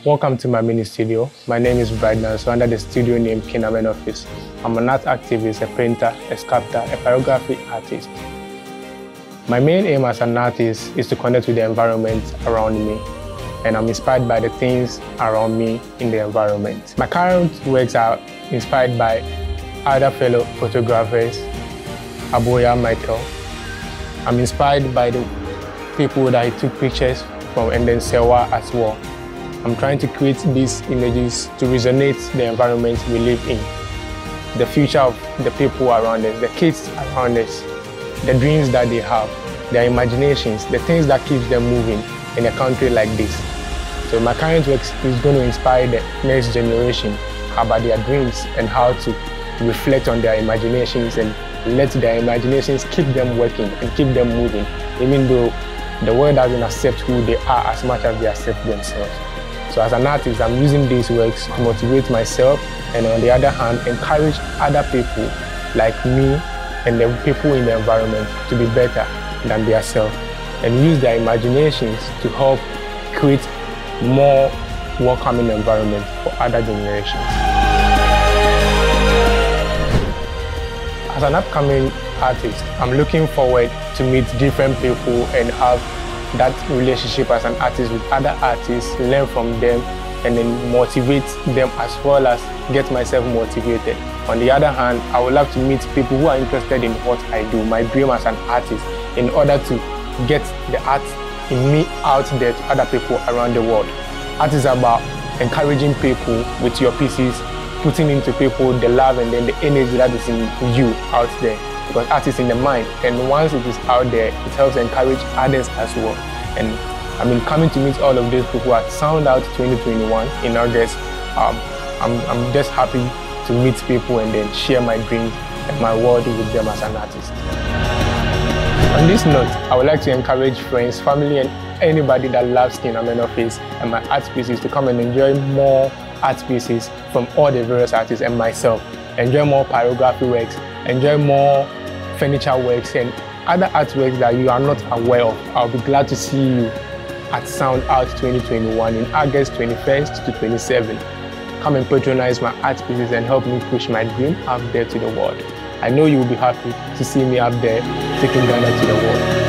Welcome to my mini studio. My name is Brydon, so under the studio name King Amen Office. I'm an art activist, a painter, a sculptor, a pyrography artist. My main aim as an artist is to connect with the environment around me, and I'm inspired by the things around me in the environment. My current works are inspired by other fellow photographers, Aboya Michael. I'm inspired by the people that I took pictures from, and then Sewa as well. I'm trying to create these images to resonate the environment we live in, the future of the people around us, the kids around us, the dreams that they have, their imaginations, the things that keep them moving in a country like this. So my current work is going to inspire the next generation about their dreams and how to reflect on their imaginations and let their imaginations keep them working and keep them moving, even though the world doesn't accept who they are as much as they accept themselves. So as an artist, I'm using these works to motivate myself and on the other hand, encourage other people like me and the people in the environment to be better than themselves and use their imaginations to help create more welcoming environment for other generations. As an upcoming artist, I'm looking forward to meet different people and have that relationship as an artist with other artists, learn from them, and then motivate them as well as get myself motivated. On the other hand, I would love to meet people who are interested in what I do, my dream as an artist, in order to get the art in me out there to other people around the world. Art is about encouraging people with your pieces, putting into people the love and then the energy that is in you out there. Because art is in the mind, and once it is out there, it helps encourage others as well. And I've been coming to meet all of these people at Sound Out 2021 in August. I'm just happy to meet people and then share my dreams and my world with them as an artist. On this note, I would like to encourage friends, family, and anybody that loves King Amen Office and my art pieces to come and enjoy more art pieces from all the various artists and myself. Enjoy more pyrography works, enjoy more furniture works and other artworks that you are not aware of. I'll be glad to see you at Sound Out 2021 in August 21st to 27th. Come and patronize my art pieces and help me push my dream out there to the world. I know you will be happy to see me up there taking Ghana to the world.